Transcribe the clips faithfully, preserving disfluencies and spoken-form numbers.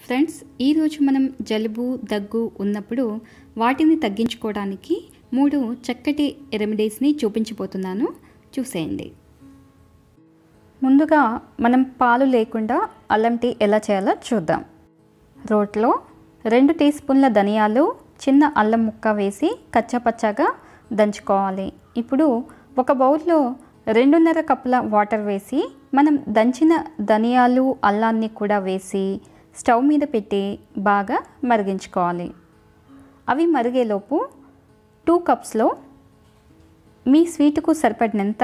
Friends, ఈరోజు మనం జలుబు దగ్గు ఉన్నప్పుడు వాటిని తగ్గించుకోవడానికి మూడు చక్కటి రెమెడీస్ని చూపించబోతున్నాను. చూసేయండి. ముందుగా మనం పాలు లేకుండా అల్లం టీ ఎలా చేయాలో చూద్దాం. రోట్లో రెండు టీ స్పూన్ల ధనియాలు, చిన్న అల్లం ముక్క వేసి కచ్చాపచ్చాగా దంచుకోవాలి. ఇప్పుడు ఒక బౌల్లో రెండున్నర కప్పుల వాటర్ వేసి మనం దంచిన ధనియాలు అల్లాన్ని కూడా వేసి స్టవ్ మీద పెట్టి బాగా మరిగించుకోవాలి. అవి మరిగేలోపు టూ కప్స్లో మీ స్వీటుకు సరిపడినంత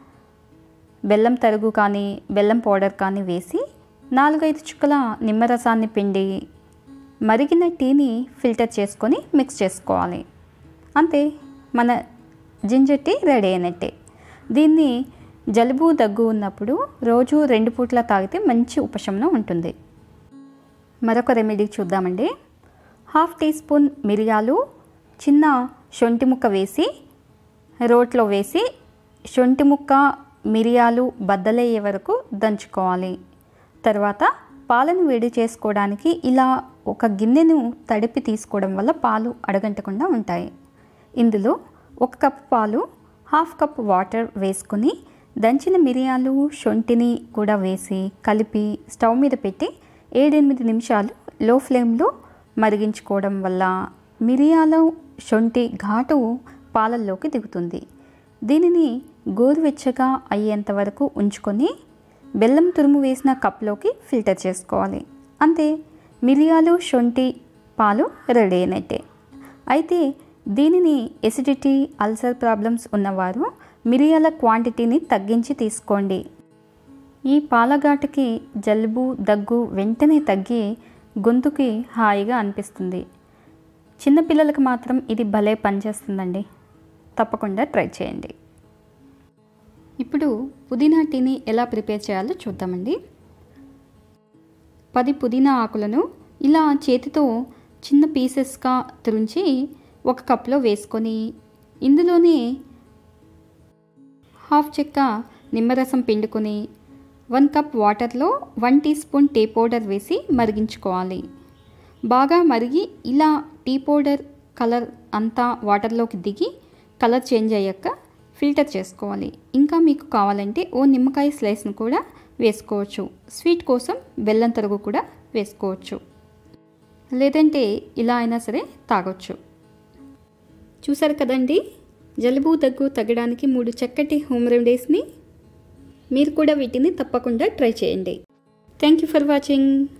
బెల్లం తరుగు కానీ బెల్లం పౌడర్ కానీ వేసి నాలుగైదు చుక్కల నిమ్మరసాన్ని పిండి మరిగిన టీని ఫిల్టర్ చేసుకొని మిక్స్ చేసుకోవాలి. అంతే, మన జింజర్ టీ రెడీ అయినట్టే. దీన్ని జలుబు దగ్గు ఉన్నప్పుడు రోజు రెండు పూట్ల తాగితే మంచి ఉపశమనం ఉంటుంది. మరొక రెమెడీ చూద్దామండి. హాఫ్ టీ స్పూన్ మిరియాలు, చిన్న శొంఠి ముక్క వేసి రోట్లో వేసి శొంఠి ముక్క మిరియాలు బద్దలయ్యే వరకు దంచుకోవాలి. తర్వాత పాలను వేడి చేసుకోవడానికి ఇలా ఒక గిన్నెను తడిపి తీసుకోవడం వల్ల పాలు అడగంటకుండా ఉంటాయి. ఇందులో ఒక కప్ పాలు, హాఫ్ కప్ వాటర్ వేసుకొని దంచిన మిరియాలు శొంఠిని కూడా వేసి కలిపి స్టవ్ మీద పెట్టి ఏడెనిమిది నిమిషాలు లో ఫ్లేమ్లో మరిగించుకోవడం వల్ల మిరియాలు శొంఠి ఘాటు పాలల్లోకి దిగుతుంది. దీనిని గోరువెచ్చగా అయ్యేంత వరకు ఉంచుకొని బెల్లం తురుము వేసిన కప్లోకి ఫిల్టర్ చేసుకోవాలి. అంతే, మిరియాలు శొంఠి పాలు రెడీ అయినట్టే. అయితే దీనిని ఎసిడిటీ, అల్సర్ ప్రాబ్లమ్స్ ఉన్నవారు మిరియాల క్వాంటిటీని తగ్గించి తీసుకోండి. ఈ పాలఘాటుకి జలుబు దగ్గు వెంటనే తగ్గి గొంతుకి హాయిగా అనిపిస్తుంది. చిన్నపిల్లలకు మాత్రం ఇది భలే పనిచేస్తుందండి. తప్పకుండా ట్రై చేయండి. ఇప్పుడు పుదీనా టీని ఎలా ప్రిపేర్ చేయాలో చూద్దామండి. పది పుదీనా ఆకులను ఇలా చేతితో చిన్న పీసెస్గా తురించి ఒక కప్లో వేసుకొని ఇందులోనే హాఫ్ చెక్క నిమ్మరసం పిండుకొని వన్ కప్ వాటర్లో one teaspoon tea powder వేసి మరిగించుకోవాలి. బాగా మరిగి ఇలా టీ పౌడర్ కలర్ అంతా వాటర్లోకి దిగి కలర్ చేంజ్ అయ్యాక ఫిల్టర్ చేసుకోవాలి. ఇంకా మీకు కావాలంటే ఓ నిమ్మకాయ స్లైస్ను కూడా వేసుకోవచ్చు. స్వీట్ కోసం బెల్లం తరుగు కూడా వేసుకోవచ్చు, లేదంటే ఇలా అయినా సరే తాగొచ్చు. చూసారు కదండి, జలుబు దగ్గు తగ్గడానికి మూడు చక్కటి హోమ్ రెమెడీస్ని. మీరు కూడా వీటిని తప్పకుండా ట్రై చేయండి. Thank you for watching.